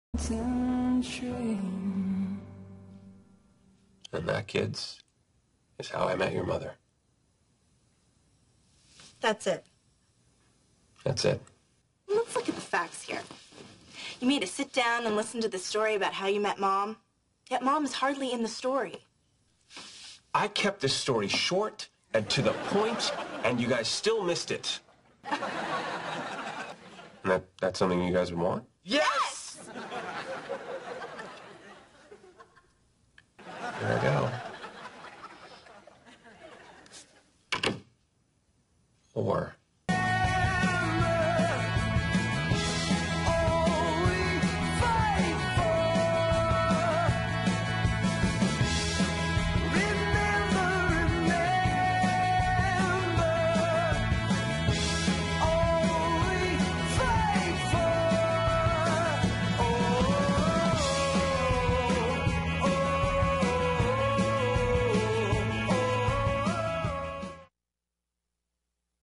And that, kids, is how I met your mother. That's it. That's it. Let's look at the facts here. You made us sit down and listen to the story about how you met Mom, yet Mom is hardly in the story. I kept this story short and to the point, and you guys still missed it. And that's something you guys would want? Yes! Here I go.